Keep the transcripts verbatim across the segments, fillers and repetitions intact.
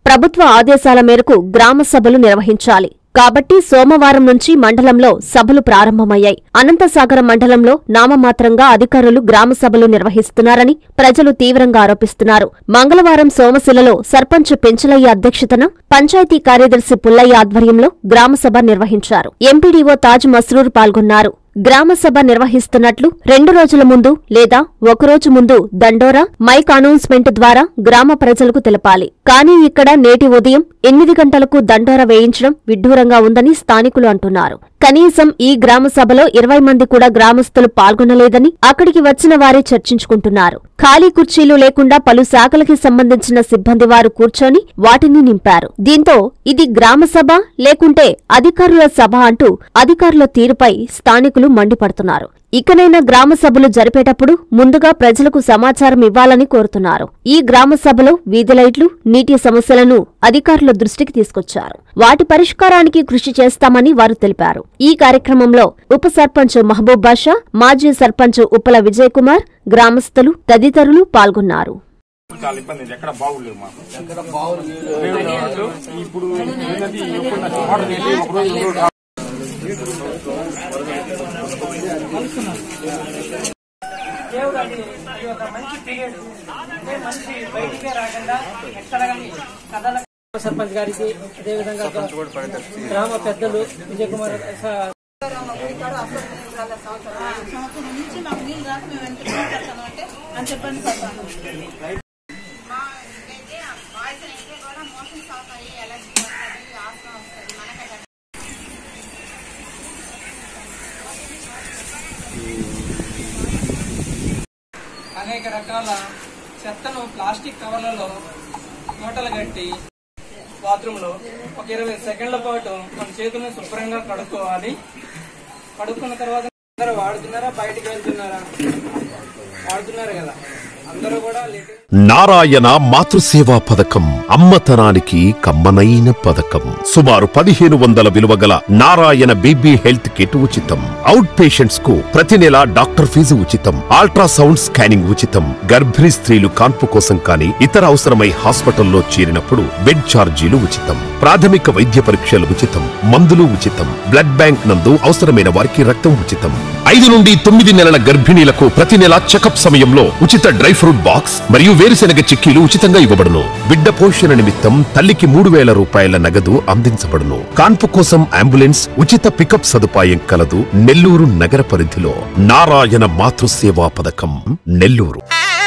ప్రభుత్వ ఆదేశాల మేరకు గ్రామ సభలు నిర్వహించాలి. కాబట్టి సోమవారం నుంచి మండలంలో సభలు ప్రారంభమయ్యాయి. అనంతసాగరం మండలంలో నామమాత్రంగా అధికారులు గ్రామ సభలు నిర్వహిస్తున్నారని ప్రజలు తీవ్రంగా ఆరోపిస్తున్నారు. మంగళవారం సోమశిలలో సర్పంచ్ పెంచలయ్య అధ్యక్షతన పంచాయతీ కార్యదర్శి పుల్లయ్య ఆధ్వర్యంలో గ్రామసభ నిర్వహించారు. ఎంపీడీఓ తాజ్ మస్రూర్ పాల్గొన్నారు. గ్రామసభ నిర్వహిస్తున్నట్లు రెండు రోజుల ముందు లేదా ఒకరోజు ముందు దండోరా, మైక్ అనౌన్స్మెంట్ ద్వారా గ్రామ ప్రజలకు తెలపాలి. కానీ ఇక్కడ నేటి ఉదయం ఎనిమిది గంటలకు దండోరా వేయించడం విడ్డూరంగా ఉందని స్థానికులు అంటున్నారు. కనీసం ఈ గ్రామ సభలో ఇరవై మంది కూడా గ్రామస్తులు పాల్గొనలేదని అక్కడికి వచ్చిన వారే చర్చించుకుంటున్నారు. ఖాళీ కుర్చీలు లేకుండా పలు శాఖలకి సంబంధించిన సిబ్బంది వారు కూర్చొని వాటిని నింపారు. దీంతో ఇది గ్రామ సభ లేకుంటే అధికారుల సభ అంటూ అధికారుల తీరుపై స్థానికులు మండిపడుతున్నారు. ఇకనైనా గ్రామ సభలు జరిపేటప్పుడు ముందుగా ప్రజలకు సమాచారం ఇవ్వాలని కోరుతున్నారు. ఈ గ్రామ సభలో వీధి లైట్లు, నీటి సమస్యలను అధికారుల దృష్టికి తీసుకొచ్చారు. వాటి పరిష్కారానికి కృషి చేస్తామని వారు తెలిపారు. ఈ కార్యక్రమంలో ఉప సర్పంచ్ మహబూబ్ బాషా, మాజీ సర్పంచ్ ఉప్పల విజయ్ కుమార్, గ్రామస్తులు తదితరులు పాల్గొన్నారు. సర్పంచ్ గారికి అదేవిధంగా గ్రామ పెద్దలు విజయ్ కుమార్ అనేక రకాల చెత్తను ప్లాస్టిక్ కవర్లలో మూటలు కట్టి బాత్రూంలో ఒక ఇరవై సెకండ్ల పాటు మన చేతులను శుభ్రంగా కడుక్కోవాలి. కడుక్కున్న తర్వాత అందరూ వాడుతున్నారా, బయటికి వెళ్తున్నారా? వాడుతున్నారు కదా, అందరూ కూడా. నారాయణ మాతృసేవా పథకం అమ్మతనానికి కమ్మనైన పథకం. సుమారు పదిహేను వందల విలువ గల నారాయణ బేబీ హెల్త్ కిట్ ఉచితం. అవుట్ పేషెంట్స్ కు ప్రతి నెల డాక్టర్ ఫీజు ఉచితం. అల్ట్రాసౌండ్ స్కానింగ్ ఉచితం. గర్భిణీ స్త్రీలు కాన్పు కోసం కానీ ఇతర అవసరమై హాస్పిటల్లో చేరినప్పుడు బెడ్ ఛార్జీలు ఉచితం. ప్రాథమిక వైద్య పరీక్షలు ఉచితం. మందులు ఉచితం. బ్లడ్ బ్యాంక్ నందు అవసరమైన వారికి రక్తం ఉచితం. ఐదు నుండి తొమ్మిది నెలల గర్భిణీలకు ప్రతి నెల చెకప్ సమయంలో ఉచిత డ్రై ఫ్రూట్ బాక్స్ మరియు వేరుశెనగ చిక్కీలు ఉచితంగా ఇవ్వబడును. బిడ్డ పోషణ నిమిత్తం తల్లికి మూడు వేల రూపాయల నగదు అందించబడును. కాన్పు కోసం అంబులెన్స్ ఉచిత పికప్ సదుపాయం కలదు. నెల్లూరు నగర పరిధిలో నారాయణ మాతృసేవా పథకం నెల్లూరు.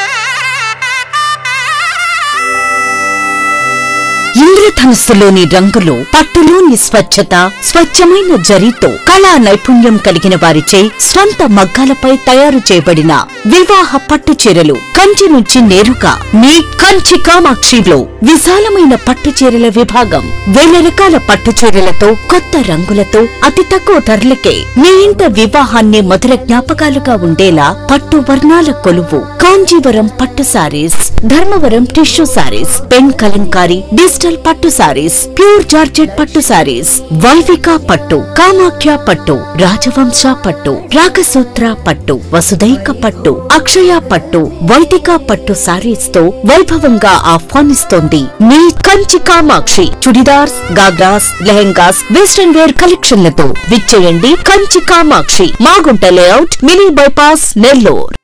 ఇంద్రధనుస్సులోని రంగులు, పట్టులోని స్వచ్ఛత, స్వచ్ఛమైన జరీతో కళా నైపుణ్యం కలిగిన వారిచే స్వంత మగ్గాలపై తయారు చేయబడిన వివాహ పట్టు చీరలు కంచి నుంచి నేరుగా మీ కంచి కామాక్షిలో విశాలమైన పట్టు చీరల విభాగం. వేల రకాల పట్టు చీరలతో, కొత్త రంగులతో అతి తక్కువ ధరలకే మీ ఇంట వివాహాన్ని మధుర జ్ఞాపకాలుగా ఉండేలా పట్టు వర్ణాల కొలువు కాంజీవరం పట్టు sarees, Dharmavaram tissue sarees, pen kalamkari, digital పట్టు సారీస్, ప్యూర్ జార్జెట్ పట్టు సారీస్, వైవిక పట్టు, కామాఖ్య పట్టు, రాజవంశ పట్టు, రాగసూత్ర పట్టు, వసుదైక పట్టు, అక్షయ పట్టు, వైదిక పట్టు సారీస్ తో వైభవంగా ఆహ్వానిస్తోంది మీ కంచి కామాక్షి. చుడిదార్స్, గాగ్రాస్, లెహెంగాస్, వెస్టర్న్ వేర్ కలెక్షన్లతో విచ్చేయండి Kanchi Kamakshi, Magunta layout, mini bypass, Nellore.